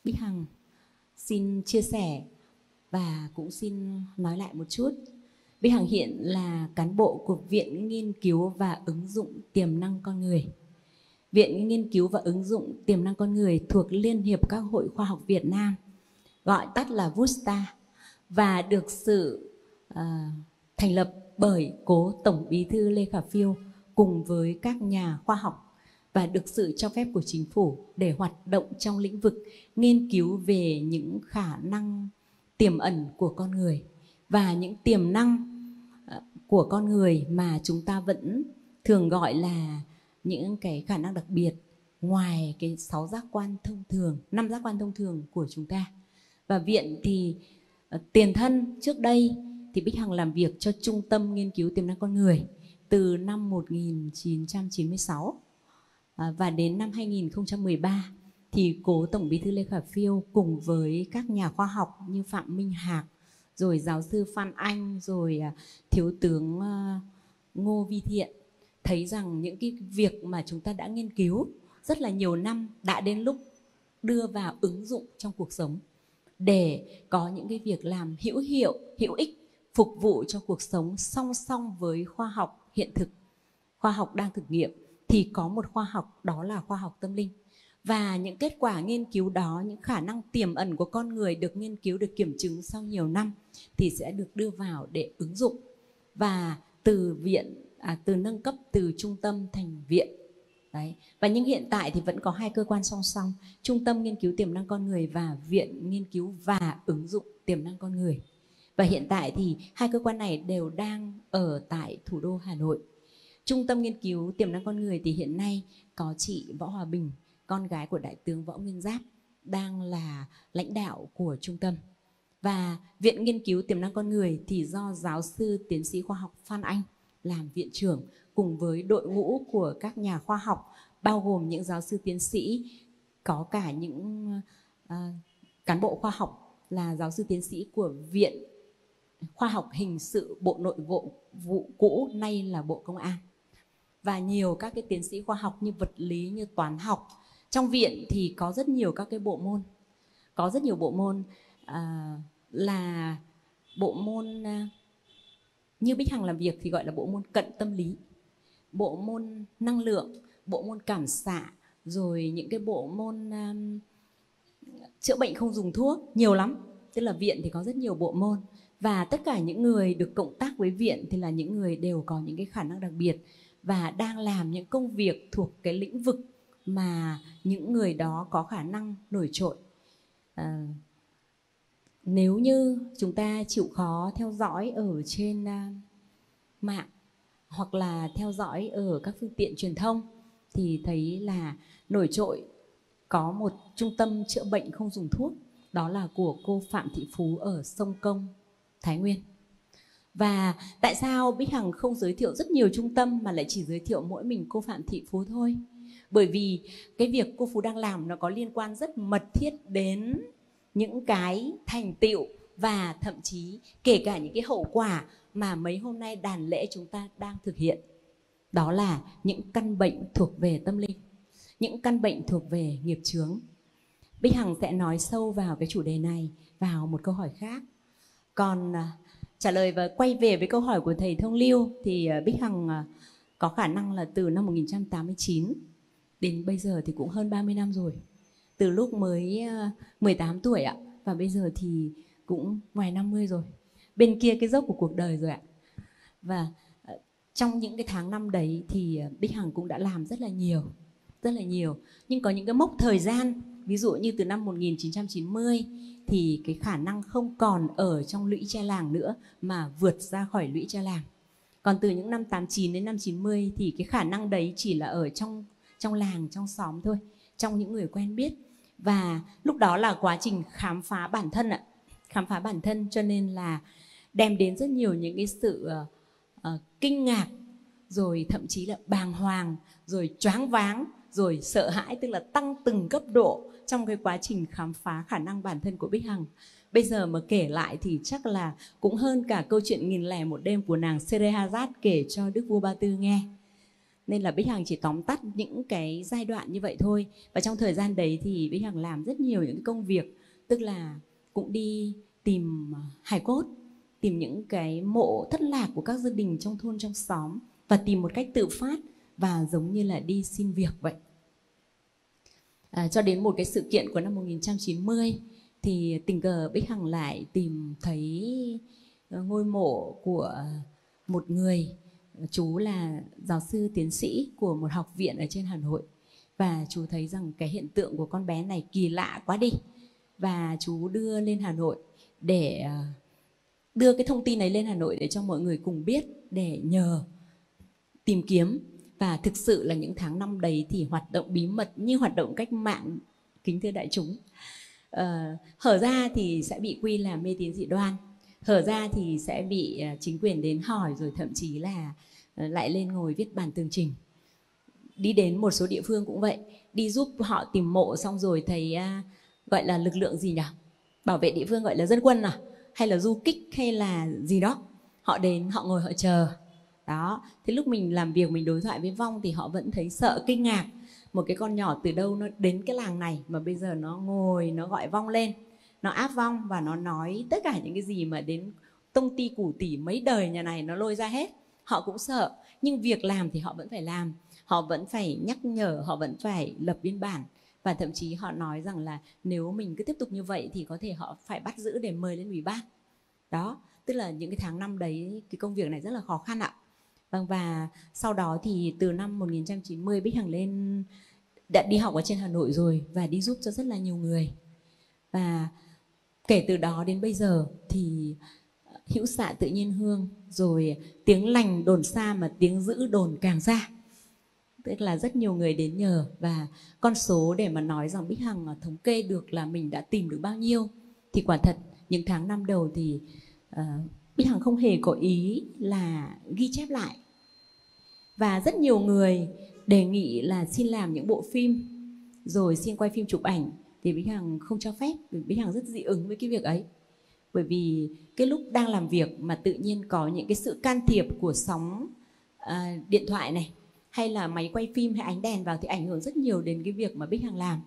Bích Hằng xin chia sẻ và cũng xin nói lại một chút. Bích Hằng hiện là cán bộ của Viện Nghiên cứu và Ứng dụng Tiềm năng Con người. Viện Nghiên cứu và Ứng dụng Tiềm năng Con người thuộc Liên hiệp các hội khoa học Việt Nam, gọi tắt là VUSTA, và được sự thành lập bởi cố Tổng Bí thư Lê Khả Phiêu cùng với các nhà khoa học, và được sự cho phép của chính phủ để hoạt động trong lĩnh vực nghiên cứu về những khả năng tiềm ẩn của con người và những tiềm năng của con người mà chúng ta vẫn thường gọi là những cái khả năng đặc biệt ngoài cái 6 giác quan thông thường, 5 giác quan thông thường của chúng ta. Và viện thì tiền thân trước đây thì Bích Hằng làm việc cho Trung tâm Nghiên cứu Tiềm năng Con người từ năm 1996, và đến năm 2013 thì cố Tổng Bí thư Lê Khả Phiêu cùng với các nhà khoa học như Phạm Minh Hạc, rồi giáo sư Phan Anh, rồi Thiếu tướng Ngô Vi Thiện thấy rằng những cái việc mà chúng ta đã nghiên cứu rất là nhiều năm đã đến lúc đưa vào ứng dụng trong cuộc sống để có những cái việc làm hữu hiệu, hữu ích, phục vụ cho cuộc sống song song với khoa học hiện thực, khoa học đang thực nghiệm. Thì có một khoa học, đó là khoa học tâm linh. Và những kết quả nghiên cứu đó, những khả năng tiềm ẩn của con người được nghiên cứu, được kiểm chứng sau nhiều năm thì sẽ được đưa vào để ứng dụng. Và từ viện, từ nâng cấp từ trung tâm thành viện. Đấy. Và nhưng hiện tại thì vẫn có hai cơ quan song song, Trung tâm Nghiên cứu Tiềm năng Con người và Viện Nghiên cứu và Ứng dụng Tiềm năng Con người. Và hiện tại thì hai cơ quan này đều đang ở tại thủ đô Hà Nội. Trung tâm Nghiên cứu Tiềm năng Con người thì hiện nay có chị Võ Hòa Bình, con gái của Đại tướng Võ Nguyên Giáp, đang là lãnh đạo của trung tâm. Và Viện Nghiên cứu Tiềm năng Con người thì do giáo sư tiến sĩ khoa học Phan Anh làm viện trưởng, cùng với đội ngũ của các nhà khoa học, bao gồm những giáo sư tiến sĩ, có cả những cán bộ khoa học là giáo sư tiến sĩ của Viện Khoa học Hình sự Bộ Nội vụ cũ, nay là Bộ Công an, và nhiều các cái tiến sĩ khoa học như vật lý, như toán học. Trong viện thì có rất nhiều các cái bộ môn, có rất nhiều bộ môn là bộ môn như Bích Hằng làm việc thì gọi là bộ môn cận tâm lý, bộ môn năng lượng, bộ môn cảm xạ, rồi những cái bộ môn chữa bệnh không dùng thuốc, nhiều lắm. Tức là viện thì có rất nhiều bộ môn, và tất cả những người được cộng tác với viện thì là những người đều có những cái khả năng đặc biệt và đang làm những công việc thuộc cái lĩnh vực mà những người đó có khả năng nổi trội. Nếu như chúng ta chịu khó theo dõi ở trên mạng hoặc là theo dõi ở các phương tiện truyền thông thì thấy là nổi trội có một trung tâm chữa bệnh không dùng thuốc, đó là của cô Phạm Thị Phú ở Sông Công, Thái Nguyên. Và tại sao Bích Hằng không giới thiệu rất nhiều trung tâm mà lại chỉ giới thiệu mỗi mình cô Phạm Thị Phú thôi? Bởi vì cái việc cô Phú đang làm nó có liên quan rất mật thiết đến những cái thành tựu và thậm chí kể cả những cái hậu quả mà mấy hôm nay đàn lễ chúng ta đang thực hiện. Đó là những căn bệnh thuộc về tâm linh, những căn bệnh thuộc về nghiệp chướng. Bích Hằng sẽ nói sâu vào cái chủ đề này vào một câu hỏi khác. Còn trả lời và quay về với câu hỏi của thầy Thông Lưu thì Bích Hằng có khả năng là từ năm 1989 đến bây giờ thì cũng hơn 30 năm rồi. Từ lúc mới 18 tuổi ạ, và bây giờ thì cũng ngoài 50 rồi. Bên kia cái dốc của cuộc đời rồi ạ. Và trong những cái tháng năm đấy thì Bích Hằng cũng đã làm rất là nhiều. Nhưng có những cái mốc thời gian, ví dụ như từ năm 1990 thì cái khả năng không còn ở trong lũy tre làng nữa mà vượt ra khỏi lũy tre làng. Còn từ những năm 89 đến năm 90 thì cái khả năng đấy chỉ là ở trong làng, trong xóm thôi, trong những người quen biết. Và lúc đó là quá trình khám phá bản thân ạ. Khám phá bản thân cho nên là đem đến rất nhiều những cái sự kinh ngạc, rồi thậm chí là bàng hoàng, rồi choáng váng, rồi sợ hãi, tức là tăng từng cấp độ trong cái quá trình khám phá khả năng bản thân của Bích Hằng. Bây giờ mà kể lại thì chắc là cũng hơn cả câu chuyện 1001 đêm của nàng Scheherazade kể cho Đức vua Ba Tư nghe. Nên là Bích Hằng chỉ tóm tắt những cái giai đoạn như vậy thôi. Và trong thời gian đấy thì Bích Hằng làm rất nhiều những cái công việc, tức là cũng đi tìm hài cốt, tìm những cái mộ thất lạc của các gia đình trong thôn trong xóm, và tìm một cách tự phát và giống như là đi xin việc vậy. Cho đến một cái sự kiện của năm 1990 thì tình cờ Bích Hằng lại tìm thấy ngôi mộ của một người, chú là giáo sư tiến sĩ của một học viện ở trên Hà Nội. Và chú thấy rằng cái hiện tượng của con bé này kỳ lạ quá đi. Và chú đưa lên Hà Nội để đưa cái thông tin này lên Hà Nội để cho mọi người cùng biết, để nhờ tìm kiếm. Và thực sự là những tháng năm đấy thì hoạt động bí mật như hoạt động cách mạng, kính thưa đại chúng. Hở ra thì sẽ bị quy là mê tín dị đoan, hở ra thì sẽ bị chính quyền đến hỏi, rồi thậm chí là lại lên ngồi viết bản tường trình. Đi đến một số địa phương cũng vậy, đi giúp họ tìm mộ xong rồi thấy gọi là lực lượng gì nhỉ? Bảo vệ địa phương gọi là dân quân à? Hay là du kích hay là gì đó. Họ đến, họ ngồi họ chờ. Đó, thế lúc mình làm việc, mình đối thoại với vong thì họ vẫn thấy sợ, kinh ngạc. Một cái con nhỏ từ đâu nó đến cái làng này mà bây giờ nó ngồi, nó gọi vong lên, nó áp vong và nó nói tất cả những cái gì mà đến tông ty củ tỷ mấy đời nhà này nó lôi ra hết. Họ cũng sợ, nhưng việc làm thì họ vẫn phải làm. Họ vẫn phải nhắc nhở, họ vẫn phải lập biên bản. Và thậm chí họ nói rằng là nếu mình cứ tiếp tục như vậy thì có thể họ phải bắt giữ để mời lên ủy ban. Đó, tức là những cái tháng năm đấy cái công việc này rất là khó khăn ạ. Vâng, và sau đó thì từ năm 1990 Bích Hằng lên đã đi học ở trên Hà Nội rồi và đi giúp cho rất là nhiều người. Và kể từ đó đến bây giờ thì hữu xạ tự nhiên hương, rồi tiếng lành đồn xa mà tiếng dữ đồn càng xa. Tức là rất nhiều người đến nhờ, và con số để mà nói rằng Bích Hằng thống kê được là mình đã tìm được bao nhiêu thì quả thật những tháng năm đầu thì Bích Hằng không hề có ý là ghi chép lại. Và rất nhiều người đề nghị là xin làm những bộ phim, rồi xin quay phim chụp ảnh, thì Bích Hằng không cho phép, vì Bích Hằng rất dị ứng với cái việc ấy. Bởi vì cái lúc đang làm việc mà tự nhiên có những cái sự can thiệp của sóng điện thoại này, hay là máy quay phim hay ánh đèn vào thì ảnh hưởng rất nhiều đến cái việc mà Bích Hằng làm.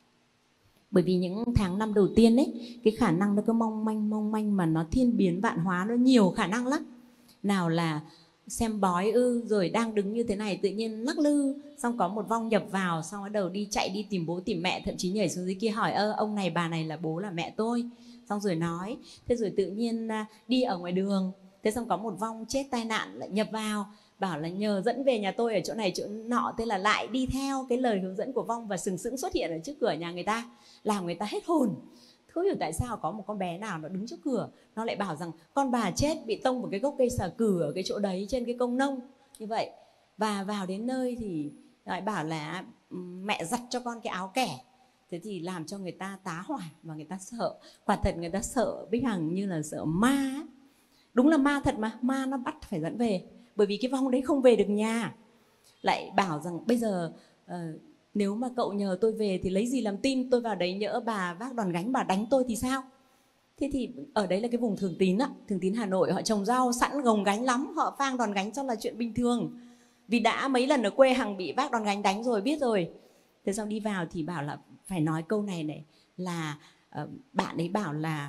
Bởi vì những tháng năm đầu tiên ấy, cái khả năng nó cứ mong manh mà nó thiên biến vạn hóa, nó nhiều khả năng lắm. Nào là xem bói rồi đang đứng như thế này tự nhiên lắc lư, xong có một vong nhập vào, xong bắt đầu đi chạy đi tìm bố tìm mẹ, thậm chí nhảy xuống dưới kia hỏi ông này bà này là bố là mẹ tôi, xong rồi nói. Thế rồi tự nhiên đi ở ngoài đường, thế xong có một vong chết tai nạn lại nhập vào, bảo là nhờ dẫn về nhà tôi ở chỗ này chỗ nọ. Thế là lại đi theo cái lời hướng dẫn của vong và sừng sững xuất hiện ở trước cửa nhà người ta, làm người ta hết hồn. Không hiểu tại sao có một con bé nào nó đứng trước cửa, nó lại bảo rằng con bà chết bị tông một cái gốc cây xà cừ ở cái chỗ đấy trên cái công nông như vậy. Và vào đến nơi thì lại bảo là mẹ giặt cho con cái áo kẻ. Thế thì làm cho người ta tá hỏa và người ta sợ. Quả thật người ta sợ Bích Hằng như là sợ ma. Đúng là ma thật mà, ma nó bắt phải dẫn về. Bởi vì cái vong đấy không về được nhà. Lại bảo rằng bây giờ nếu mà cậu nhờ tôi về thì lấy gì làm tin, tôi vào đấy nhỡ bà vác đòn gánh bà đánh tôi thì sao? Thế thì ở đấy là cái vùng Thường Tín á, Thường Tín Hà Nội, họ trồng rau sẵn gồng gánh lắm, họ phang đòn gánh cho là chuyện bình thường. Vì đã mấy lần ở quê Hằng bị vác đòn gánh đánh rồi, biết rồi. Thế xong đi vào thì bảo là phải nói câu này là bạn ấy bảo là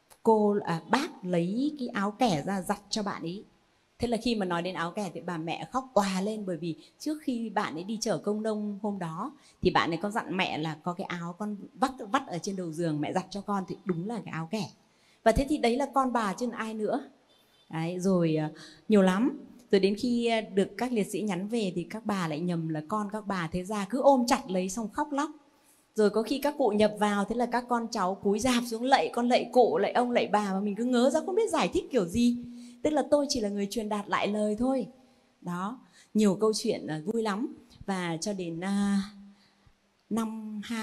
bác lấy cái áo kẻ ra giặt cho bạn ấy. Thế là khi mà nói đến áo kẻ thì bà mẹ khóc òa lên, bởi vì trước khi bạn ấy đi chở công nông hôm đó thì bạn ấy có dặn mẹ là có cái áo con vắt ở trên đầu giường, mẹ giặt cho con, thì đúng là cái áo kẻ. Và thế thì đấy là con bà chứ ai nữa. Đấy, rồi nhiều lắm. Rồi đến khi được các liệt sĩ nhắn về thì các bà lại nhầm là con các bà, thế ra cứ ôm chặt lấy xong khóc lóc. Rồi có khi các cụ nhập vào, thế là các con cháu cúi rạp xuống lạy, con lạy cụ, lạy ông, lạy bà, mà mình cứ ngớ ra không biết giải thích kiểu gì. Tức là tôi chỉ là người truyền đạt lại lời thôi. Đó, nhiều câu chuyện vui lắm. Và cho đến năm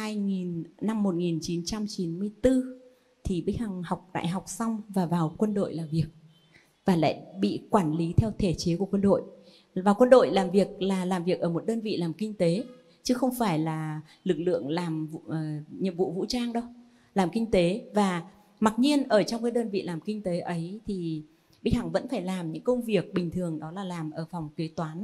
1994 thì Bích Hằng học đại học xong và vào quân đội làm việc. Và lại bị quản lý theo thể chế của quân đội. Vào quân đội làm việc là làm việc ở một đơn vị làm kinh tế, chứ không phải là lực lượng làm nhiệm vụ vũ trang đâu. Làm kinh tế. Và mặc nhiên ở trong cái đơn vị làm kinh tế ấy thì Bích Hằng vẫn phải làm những công việc bình thường, đó là làm ở phòng kế toán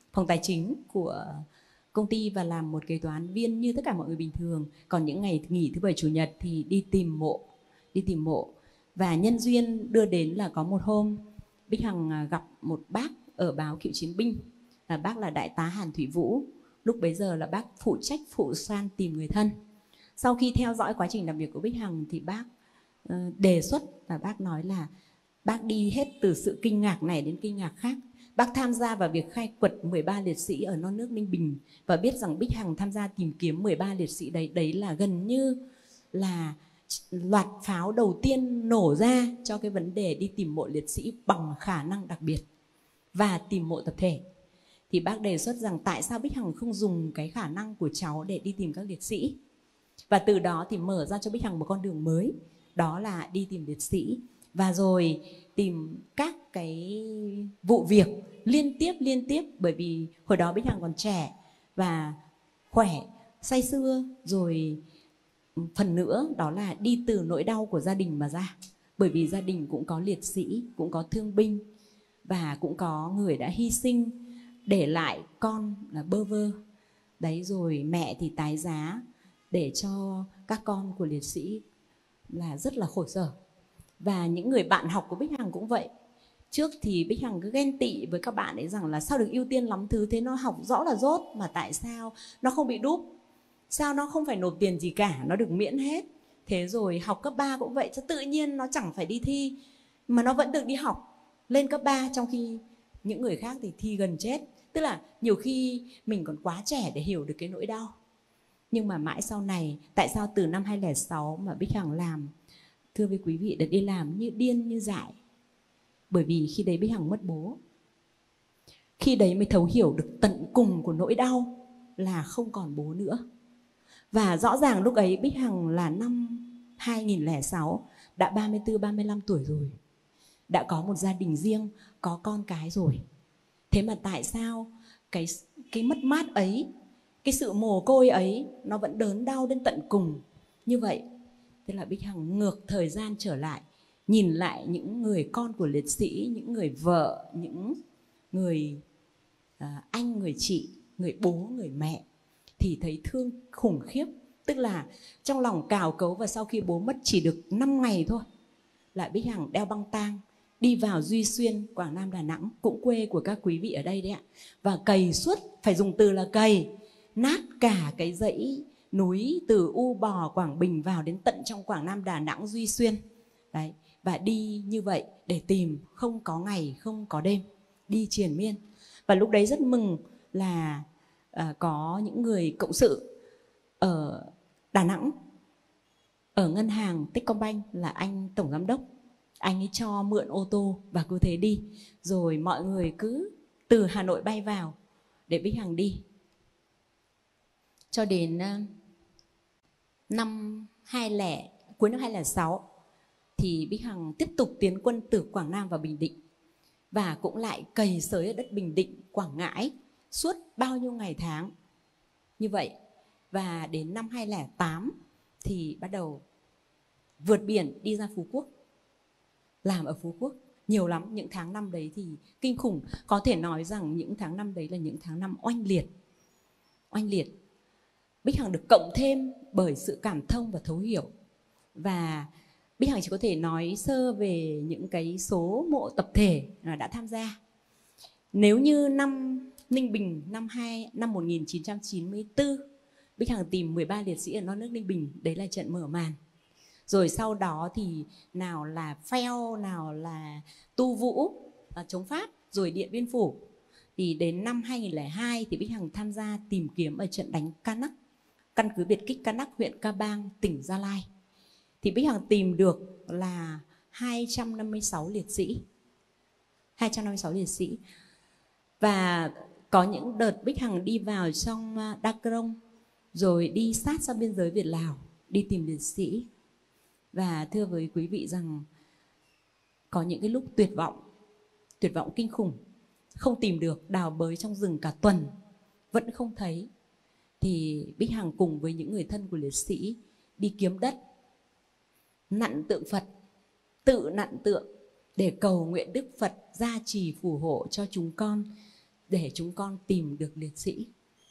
phòng tài chính của công ty và làm một kế toán viên như tất cả mọi người bình thường. Còn những ngày nghỉ thứ bảy chủ nhật thì đi tìm mộ. Và nhân duyên đưa đến là có một hôm Bích Hằng gặp một bác ở báo Cựu Chiến Binh, là bác là đại tá Hàn Thủy Vũ. Lúc bấy giờ là bác phụ trách phụ san tìm người thân. Sau khi theo dõi quá trình làm việc của Bích Hằng thì bác đề xuất và bác nói là bác đi hết từ sự kinh ngạc này đến kinh ngạc khác. Bác tham gia vào việc khai quật 13 liệt sĩ ở non nước Ninh Bình và biết rằng Bích Hằng tham gia tìm kiếm 13 liệt sĩ đấy là gần như là loạt pháo đầu tiên nổ ra cho cái vấn đề đi tìm mộ liệt sĩ bằng khả năng đặc biệt và tìm mộ tập thể. Thì bác đề xuất rằng tại sao Bích Hằng không dùng cái khả năng của cháu để đi tìm các liệt sĩ. Và từ đó thì mở ra cho Bích Hằng một con đường mới, đó là đi tìm liệt sĩ và rồi tìm các cái vụ việc liên tiếp, bởi vì hồi đó Bích Hằng còn trẻ và khỏe, say sưa, rồi phần nữa đó là đi từ nỗi đau của gia đình mà ra. Bởi vì gia đình cũng có liệt sĩ, cũng có thương binh và cũng có người đã hy sinh để lại con là bơ vơ. Đấy, rồi mẹ thì tái giá để cho các con của liệt sĩ là rất là khổ sở. Và những người bạn học của Bích Hằng cũng vậy. Trước thì Bích Hằng cứ ghen tị với các bạn ấy rằng là sao được ưu tiên lắm thứ thế, nó học rõ là dốt mà tại sao nó không bị đúp, sao nó không phải nộp tiền gì cả, nó được miễn hết. Thế rồi học cấp 3 cũng vậy, cho tự nhiên nó chẳng phải đi thi mà nó vẫn được đi học lên cấp 3, trong khi những người khác thì thi gần chết. Tức là nhiều khi mình còn quá trẻ để hiểu được cái nỗi đau. Nhưng mà mãi sau này, tại sao từ năm 2006 mà Bích Hằng làm, thưa với quý vị, được đi làm như điên như dại? Bởi vì khi đấy Bích Hằng mất bố. Khi đấy mới thấu hiểu được tận cùng của nỗi đau là không còn bố nữa. Và rõ ràng lúc ấy Bích Hằng là năm 2006, đã 34-35 tuổi rồi, đã có một gia đình riêng, có con cái rồi. Thế mà tại sao cái mất mát ấy, cái sự mồ côi ấy nó vẫn đớn đau đến tận cùng như vậy? Thế là Bích Hằng ngược thời gian trở lại, nhìn lại những người con của liệt sĩ, những người vợ, những người anh, người chị, người bố, người mẹ, thì thấy thương khủng khiếp. Tức là trong lòng cào cấu, và sau khi bố mất chỉ được 5 ngày thôi là Bích Hằng đeo băng tang đi vào Duy Xuyên, Quảng Nam, Đà Nẵng, cũng quê của các quý vị ở đây đấy ạ. Và cày suốt, phải dùng từ là cày, nát cả cái dãy núi từ U Bò, Quảng Bình vào đến tận trong Quảng Nam, Đà Nẵng, Duy Xuyên. Đấy, và đi như vậy để tìm, không có ngày, không có đêm, đi triền miên. Và lúc đấy rất mừng là có những người cộng sự ở Đà Nẵng, ở ngân hàng Techcombank, là anh tổng giám đốc, anh ấy cho mượn ô tô và cứ thế đi. Rồi mọi người cứ từ Hà Nội bay vào để Bích Hằng đi. Cho đến năm 20, cuối năm 2006 thì Bích Hằng tiếp tục tiến quân từ Quảng Nam vào Bình Định. Và cũng lại cày xới ở đất Bình Định, Quảng Ngãi suốt bao nhiêu ngày tháng như vậy. Và đến năm 2008 thì bắt đầu vượt biển đi ra Phú Quốc, làm ở Phú Quốc nhiều lắm. Những tháng năm đấy thì kinh khủng. Có thể nói rằng những tháng năm đấy là những tháng năm oanh liệt. Oanh liệt. Bích Hằng được cộng thêm bởi sự cảm thông và thấu hiểu. Và Bích Hằng chỉ có thể nói sơ về những cái số mộ tập thể đã tham gia. Nếu như năm Ninh Bình năm 1994, Bích Hằng tìm 13 liệt sĩ ở non nước Ninh Bình, đấy là trận mở màn. Rồi sau đó thì nào là Pheo, nào là Tu Vũ chống Pháp, rồi Điện Biên Phủ. Thì đến năm 2002 thì Bích Hằng tham gia tìm kiếm ở trận đánh Ca Nắc, căn cứ biệt kích Ca Nắc, huyện Ca Bang, tỉnh Gia Lai. Thì Bích Hằng tìm được là 256 liệt sĩ. 256 liệt sĩ. Và có những đợt Bích Hằng đi vào trong Đắk Krông, rồi đi sát sang biên giới Việt Lào, đi tìm liệt sĩ. Và thưa với quý vị rằng có những cái lúc tuyệt vọng kinh khủng, không tìm được, đào bới trong rừng cả tuần vẫn không thấy. Thì Bích Hằng cùng với những người thân của liệt sĩ đi kiếm đất, nặn tượng Phật, tự nặn tượng để cầu nguyện Đức Phật gia trì phù hộ cho chúng con để chúng con tìm được liệt sĩ.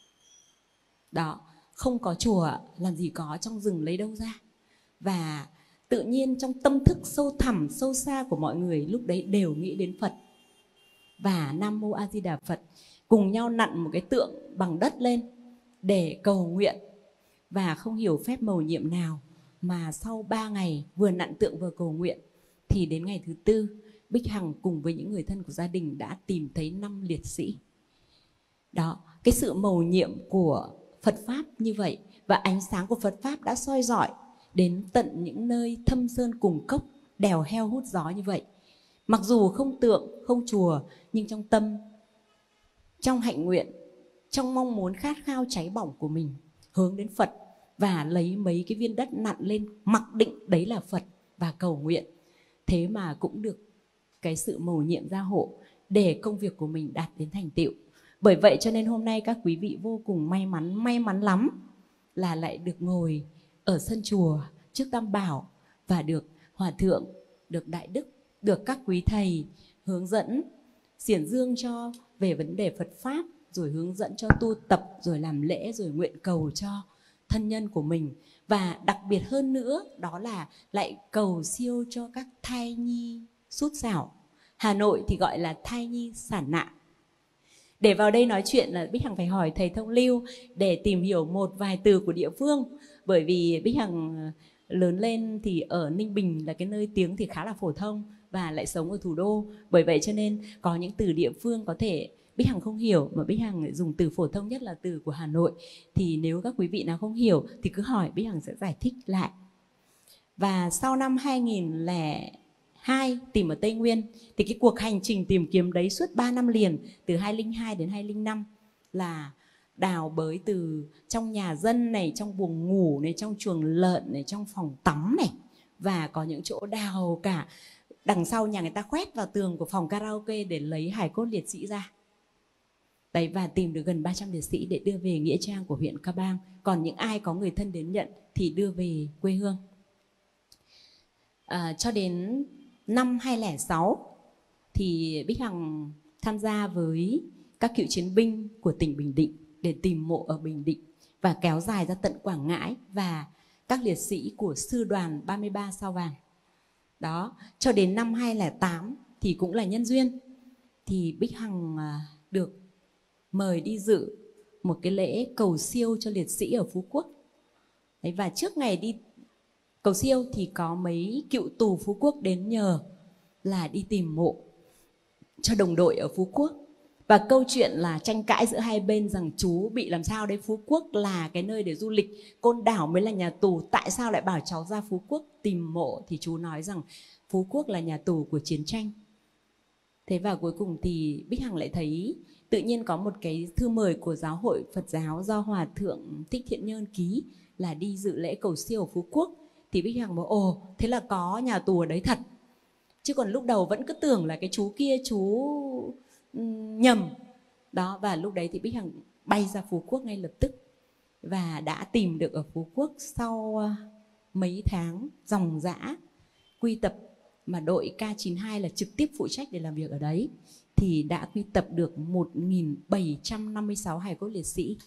Đó, không có chùa làm gì có, trong rừng lấy đâu ra. Và tự nhiên trong tâm thức sâu thẳm, sâu xa của mọi người lúc đấy đều nghĩ đến Phật. Và Nam Mô A Di Đà Phật cùng nhau nặn một cái tượng bằng đất lên để cầu nguyện. Và không hiểu phép mầu nhiệm nào mà sau 3 ngày vừa nặn tượng vừa cầu nguyện, thì đến ngày thứ 4, Bích Hằng cùng với những người thân của gia đình đã tìm thấy 5 liệt sĩ. Đó, cái sự mầu nhiệm của Phật Pháp như vậy, và ánh sáng của Phật Pháp đã soi rọi đến tận những nơi thâm sơn cùng cốc, đèo heo hút gió như vậy. Mặc dù không tượng, không chùa, nhưng trong tâm, trong hạnh nguyện, trong mong muốn khát khao cháy bỏng của mình hướng đến Phật, và lấy mấy cái viên đất nặn lên, mặc định đấy là Phật và cầu nguyện. Thế mà cũng được cái sự mầu nhiệm gia hộ để công việc của mình đạt đến thành tựu. Bởi vậy cho nên hôm nay các quý vị vô cùng may mắn lắm là lại được ngồi ở sân chùa trước Tam Bảo, và được Hòa Thượng, được Đại Đức, được các quý thầy hướng dẫn, xiển dương cho về vấn đề Phật Pháp, rồi hướng dẫn cho tu tập, rồi làm lễ, rồi nguyện cầu cho thân nhân của mình. Và đặc biệt hơn nữa đó là lại cầu siêu cho các thai nhi sút sảo. Hà Nội thì gọi là thai nhi sản nạn. Để vào đây nói chuyện là Bích Hằng phải hỏi thầy Thông Lưu để tìm hiểu một vài từ của địa phương. Bởi vì Bích Hằng lớn lên thì ở Ninh Bình là cái nơi tiếng thì khá là phổ thông, và lại sống ở thủ đô. Bởi vậy cho nên có những từ địa phương có thể Bích Hằng không hiểu, mà Bích Hằng dùng từ phổ thông nhất là từ của Hà Nội. Thì nếu các quý vị nào không hiểu thì cứ hỏi, Bích Hằng sẽ giải thích lại. Và sau năm 2002 tìm ở Tây Nguyên, thì cái cuộc hành trình tìm kiếm đấy suốt 3 năm liền, từ 2002 đến 2005, là đào bới từ trong nhà dân này, trong buồng ngủ này, trong chuồng lợn này, trong phòng tắm này, và có những chỗ đào cả đằng sau nhà người ta khoét vào tường của phòng karaoke để lấy hài cốt liệt sĩ ra. Đấy, và tìm được gần 300 liệt sĩ để đưa về nghĩa trang của huyện Ca Bang. Còn những ai có người thân đến nhận thì đưa về quê hương. Cho đến năm 2006 thì Bích Hằng tham gia với các cựu chiến binh của tỉnh Bình Định để tìm mộ ở Bình Định, và kéo dài ra tận Quảng Ngãi, và các liệt sĩ của sư đoàn 33 Sao Vàng. Đó, cho đến năm 2008 thì cũng là nhân duyên, thì Bích Hằng được mời đi dự một cái lễ cầu siêu cho liệt sĩ ở Phú Quốc. Đấy, và trước ngày đi cầu siêu thì có mấy cựu tù Phú Quốc đến nhờ là đi tìm mộ cho đồng đội ở Phú Quốc. Và câu chuyện là tranh cãi giữa hai bên rằng chú bị làm sao đấy, Phú Quốc là cái nơi để du lịch, Côn Đảo mới là nhà tù, tại sao lại bảo cháu ra Phú Quốc tìm mộ? Thì chú nói rằng Phú Quốc là nhà tù của chiến tranh. Thế và cuối cùng thì Bích Hằng lại thấy tự nhiên có một cái thư mời của Giáo hội Phật giáo do Hòa Thượng Thích Thiện Nhơn ký là đi dự lễ cầu siêu ở Phú Quốc. Thì Bích Hằng bảo ồ, thế là có nhà tù ở đấy thật. Chứ còn lúc đầu vẫn cứ tưởng là cái chú kia chú nhầm. Đó, và lúc đấy thì Bích Hằng bay ra Phú Quốc ngay lập tức, và đã tìm được ở Phú Quốc sau mấy tháng ròng rã quy tập, mà đội K92 là trực tiếp phụ trách để làm việc ở đấy, thì đã quy tập được 1.756 hài cốt liệt sĩ.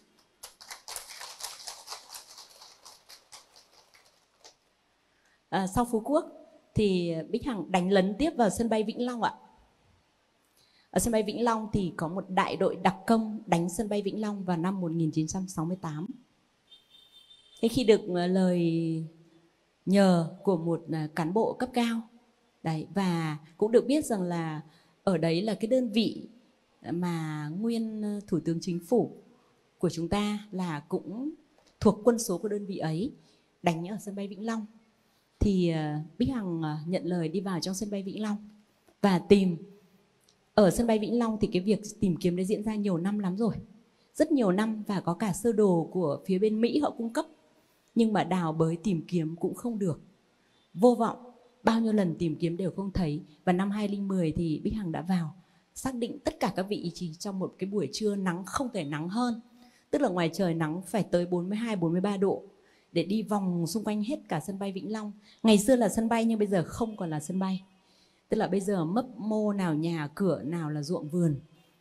Sau Phú Quốc thì Bích Hằng đánh lấn tiếp vào sân bay Vĩnh Long ạ. Ở sân bay Vĩnh Long thì có một đại đội đặc công đánh sân bay Vĩnh Long vào năm 1968. Thế khi được lời nhờ của một cán bộ cấp cao đấy, và cũng được biết rằng là ở đấy là cái đơn vị mà nguyên Thủ tướng Chính phủ của chúng ta là cũng thuộc quân số của đơn vị ấy, đánh ở sân bay Vĩnh Long. Thì Bích Hằng nhận lời đi vào trong sân bay Vĩnh Long và tìm. Ở sân bay Vĩnh Long thì cái việc tìm kiếm đã diễn ra nhiều năm lắm rồi, rất nhiều năm, và có cả sơ đồ của phía bên Mỹ họ cung cấp, nhưng mà đào bới tìm kiếm cũng không được, vô vọng, bao nhiêu lần tìm kiếm đều không thấy. Và năm 2010 thì Bích Hằng đã vào, xác định tất cả các vị trí trong một cái buổi trưa nắng không thể nắng hơn, tức là ngoài trời nắng phải tới 42-43 độ, để đi vòng xung quanh hết cả sân bay Vĩnh Long. Ngày xưa là sân bay nhưng bây giờ không còn là sân bay, tức là bây giờ mấp mô, nào nhà cửa, nào là ruộng vườn.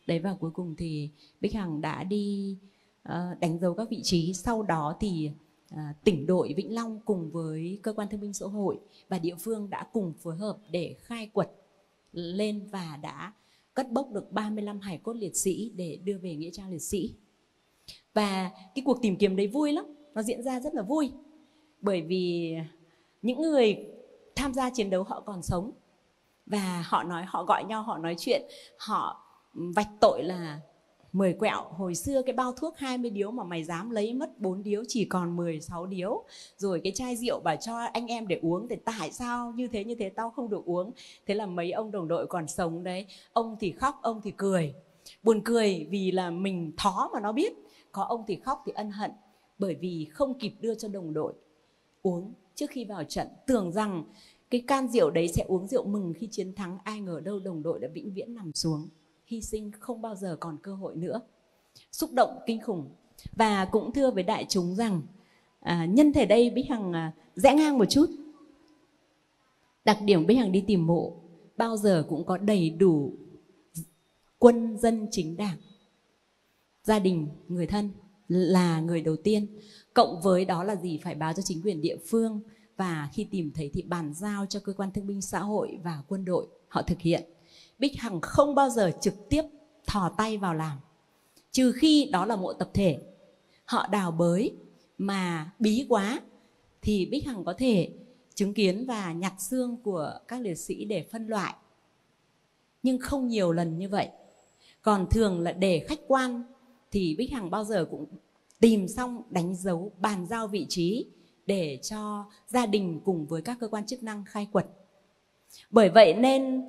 Đấy, và cuối cùng thì Bích Hằng đã đi đánh dấu các vị trí. Sau đó thì tỉnh đội Vĩnh Long cùng với cơ quan thương binh xã hội và địa phương đã cùng phối hợp để khai quật lên và đã cất bốc được 35 hài cốt liệt sĩ để đưa về nghĩa trang liệt sĩ. Và cái cuộc tìm kiếm đấy vui lắm, nó diễn ra rất là vui, bởi vì những người tham gia chiến đấu họ còn sống và họ gọi nhau, họ nói chuyện, họ vạch tội là 10 quẹo, hồi xưa cái bao thuốc 20 điếu mà mày dám lấy mất 4 điếu, chỉ còn 16 điếu. Rồi cái chai rượu bảo cho anh em để uống, thì tại sao như thế tao không được uống. Thế là mấy ông đồng đội còn sống đấy, ông thì khóc, ông thì cười. Buồn cười vì là mình thó mà nó biết. Có ông thì khóc thì ân hận, bởi vì không kịp đưa cho đồng đội uống trước khi vào trận. Tưởng rằng cái can rượu đấy sẽ uống rượu mừng khi chiến thắng, ai ngờ đâu đồng đội đã vĩnh viễn nằm xuống, hy sinh, không bao giờ còn cơ hội nữa. Xúc động kinh khủng. Và cũng thưa với đại chúng rằng nhân thể đây Bích Hằng rẽ ngang một chút. Đặc điểm Bích Hằng đi tìm mộ bao giờ cũng có đầy đủ quân dân chính đảng, gia đình, người thân là người đầu tiên. Cộng với đó là gì? Phải báo cho chính quyền địa phương, và khi tìm thấy thì bàn giao cho cơ quan thương binh xã hội và quân đội họ thực hiện. Bích Hằng không bao giờ trực tiếp thò tay vào làm, trừ khi đó là mộ tập thể, họ đào bới mà bí quá thì Bích Hằng có thể chứng kiến và nhặt xương của các liệt sĩ để phân loại, nhưng không nhiều lần như vậy. Còn thường là để khách quan thì Bích Hằng bao giờ cũng tìm xong, đánh dấu, bàn giao vị trí để cho gia đình cùng với các cơ quan chức năng khai quật. Bởi vậy nên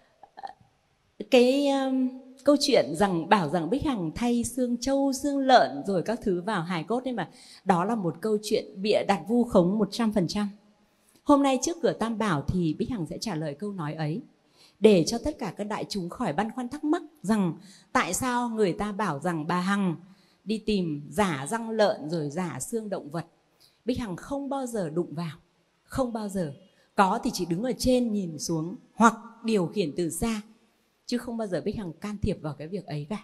cái câu chuyện bảo rằng Bích Hằng thay xương trâu, xương lợn rồi các thứ vào hài cốt ấy, mà đó là một câu chuyện bịa đặt vu khống 100%. Hôm nay trước cửa Tam Bảo thì Bích Hằng sẽ trả lời câu nói ấy, để cho tất cả các đại chúng khỏi băn khoăn thắc mắc rằng tại sao người ta bảo rằng bà Hằng đi tìm giả răng lợn rồi giả xương động vật. Bích Hằng không bao giờ đụng vào, không bao giờ. Có thì chỉ đứng ở trên nhìn xuống hoặc điều khiển từ xa, chứ không bao giờ Bích Hằng can thiệp vào cái việc ấy cả.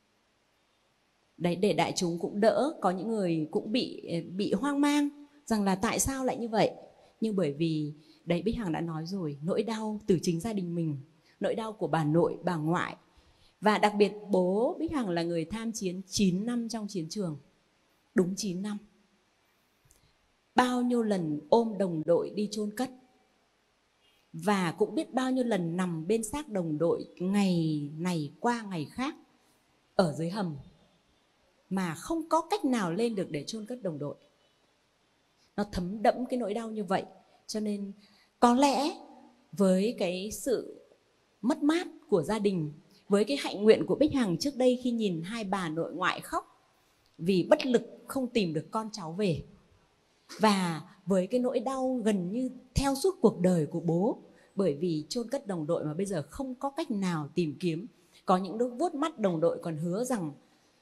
Đấy, để đại chúng cũng đỡ, có những người cũng bị hoang mang rằng là tại sao lại như vậy. Nhưng bởi vì đấy, Bích Hằng đã nói rồi, nỗi đau từ chính gia đình mình, nỗi đau của bà nội, bà ngoại. Và đặc biệt bố Bích Hằng là người tham chiến 9 năm trong chiến trường, đúng 9 năm. Bao nhiêu lần ôm đồng đội đi chôn cất, và cũng biết bao nhiêu lần nằm bên xác đồng đội ngày này qua ngày khác ở dưới hầm mà không có cách nào lên được để chôn cất đồng đội. Nó thấm đẫm cái nỗi đau như vậy. Cho nên có lẽ với cái sự mất mát của gia đình, với cái hạnh nguyện của Bích Hằng trước đây khi nhìn hai bà nội ngoại khóc vì bất lực không tìm được con cháu về, và với cái nỗi đau gần như theo suốt cuộc đời của bố, bởi vì chôn cất đồng đội mà bây giờ không có cách nào tìm kiếm. Có những lúc vuốt mắt đồng đội còn hứa rằng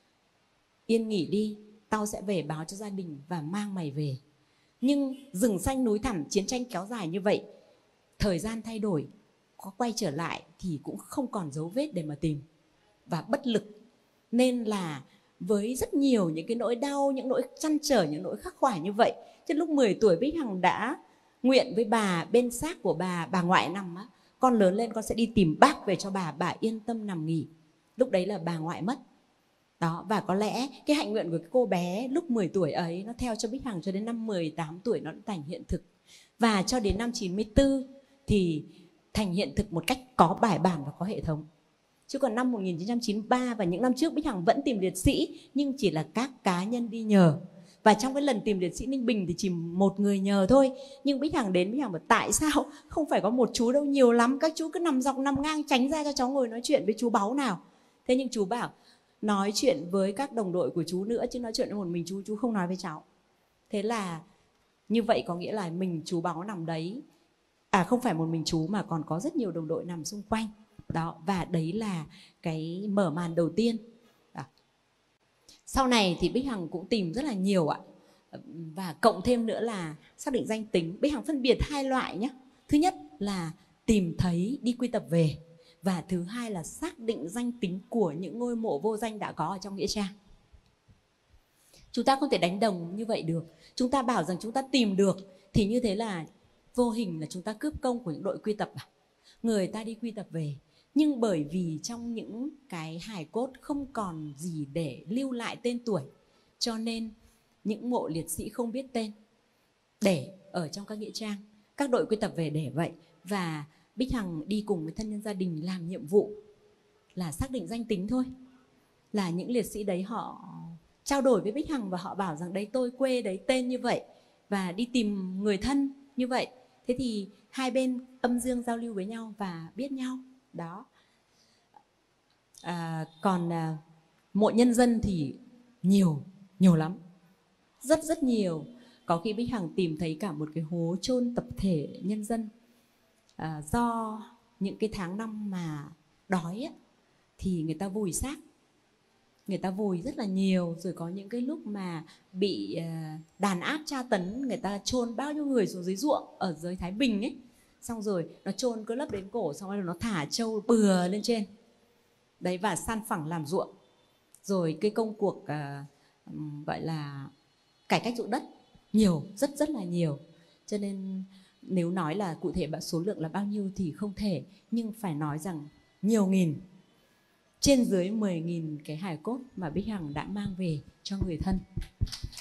yên nghỉ đi, tao sẽ về báo cho gia đình và mang mày về. Nhưng rừng xanh núi thẳm, chiến tranh kéo dài như vậy, thời gian thay đổi, có quay trở lại thì cũng không còn dấu vết để mà tìm, và bất lực. Nên là với rất nhiều những cái nỗi đau, những nỗi trăn trở, những nỗi khắc khoải như vậy, trên lúc 10 tuổi Bích Hằng đã nguyện với bà, bên xác của bà ngoại nằm á, con lớn lên con sẽ đi tìm bác về cho bà yên tâm nằm nghỉ. Lúc đấy là bà ngoại mất. Đó, và có lẽ cái hạnh nguyện của cái cô bé lúc 10 tuổi ấy nó theo cho Bích Hằng cho đến năm 18 tuổi nó đã thành hiện thực. Và cho đến năm 94 thì thành hiện thực một cách có bài bản và có hệ thống. Chứ còn năm 1993 và những năm trước Bích Hằng vẫn tìm liệt sĩ, nhưng chỉ là các cá nhân đi nhờ. Và trong cái lần tìm liệt sĩ Ninh Bình thì chỉ một người nhờ thôi. Nhưng Bích Hằng đến, Bích Hằng bảo tại sao không phải có một chú đâu, nhiều lắm. Các chú cứ nằm dọc nằm ngang, tránh ra cho cháu ngồi nói chuyện với chú Báu nào. Thế nhưng chú bảo nói chuyện với các đồng đội của chú nữa, chứ nói chuyện với một mình chú không nói với cháu. Thế là như vậy có nghĩa là mình chú Báu nằm đấy, không phải một mình chú mà còn có rất nhiều đồng đội nằm xung quanh. Đó, và đấy là cái mở màn đầu tiên. Đó. Sau này thì Bích Hằng cũng tìm rất là nhiều ạ. Và cộng thêm nữa là xác định danh tính. Bích Hằng phân biệt hai loại nhé. Thứ nhất là tìm thấy đi quy tập về, Và thứ hai là xác định danh tính của những ngôi mộ vô danh đã có ở trong nghĩa trang. Chúng ta không thể đánh đồng như vậy được. Chúng ta bảo rằng chúng ta tìm được thì như thế là vô hình là chúng ta cướp công của những đội quy tập. Người ta đi quy tập về, nhưng bởi vì trong những cái hài cốt không còn gì để lưu lại tên tuổi, cho nên những mộ liệt sĩ không biết tên để ở trong các nghĩa trang. Các đội quy tập về để vậy. Và Bích Hằng đi cùng với thân nhân gia đình làm nhiệm vụ là xác định danh tính thôi. Là những liệt sĩ đấy họ trao đổi với Bích Hằng và họ bảo rằng đấy tôi quê đấy tên như vậy và đi tìm người thân như vậy. Thế thì hai bên âm dương giao lưu với nhau và biết nhau. Đó. Còn mộ nhân dân thì nhiều lắm. Rất nhiều. Có khi Bích Hằng tìm thấy cả một cái hố chôn tập thể nhân dân. Do những cái tháng năm mà đói ấy, thì người ta vùi xác. Người ta vùi rất là nhiều. Rồi có những cái lúc mà bị đàn áp tra tấn, người ta chôn bao nhiêu người xuống dưới ruộng ở dưới Thái Bình ấy. Xong rồi nó chôn cứ lấp đến cổ, xong rồi nó thả trâu bừa lên trên đấy và san phẳng làm ruộng. Rồi cái công cuộc gọi là cải cách ruộng đất nhiều, rất là nhiều. Cho nên nếu nói là cụ thể số lượng là bao nhiêu thì không thể, nhưng phải nói rằng nhiều nghìn, trên dưới 10.000 cái hài cốt mà Bích Hằng đã mang về cho người thân.